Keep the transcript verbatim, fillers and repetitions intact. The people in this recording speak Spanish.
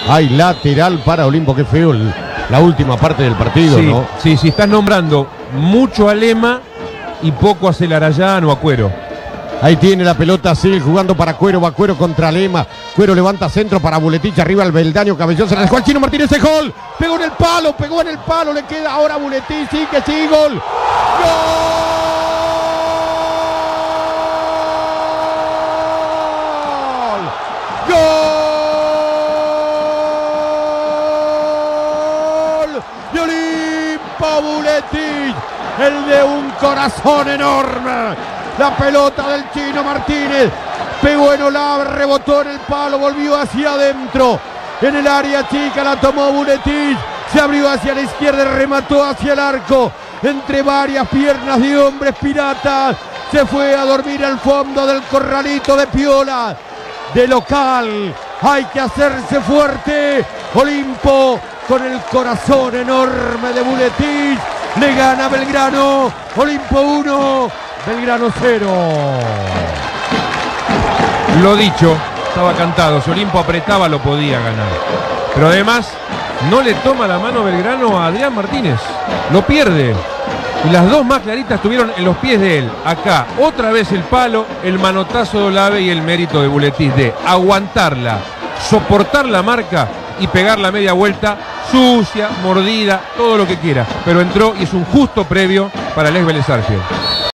Hay lateral para Olimpo. Qué feo el, la última parte del partido, sí, ¿no? Sí, sí, estás nombrando mucho a Lema y poco a Celarayán o a Cuero. Ahí tiene la pelota, sigue jugando para Cuero, va Cuero contra Lema. Cuero levanta centro para Buletich, arriba el Beldaño, cabellón, se la dejó al Chino Martínez, ese gol. Pegó en el palo, pegó en el palo, le queda ahora a Buletich, sí que sí, gol. ¡Gol! ¡Gol! De Olimpo Buletich, el de un corazón enorme. La pelota del Chino Martínez pegó en Olave, rebotó en el palo, volvió hacia adentro. En el área chica la tomó Buletich, se abrió hacia la izquierda y remató hacia el arco. Entre varias piernas de hombres piratas, se fue a dormir al fondo del corralito de Piola. De local, hay que hacerse fuerte. Olimpo con el corazón enorme de Buletich. Le gana Belgrano, Olimpo uno. Belgrano cero. Lo dicho, estaba cantado. Si Olimpo apretaba, lo podía ganar. Pero además, no le toma la mano Belgrano a Adrián Martínez. Lo pierde. Y las dos más claritas estuvieron en los pies de él. Acá, otra vez el palo, el manotazo de Olave y el mérito de Buletich de aguantarla, soportar la marca y pegar la media vuelta, sucia, mordida, todo lo que quiera. Pero entró y es un justo previo para el ex Vélez Sarsfield.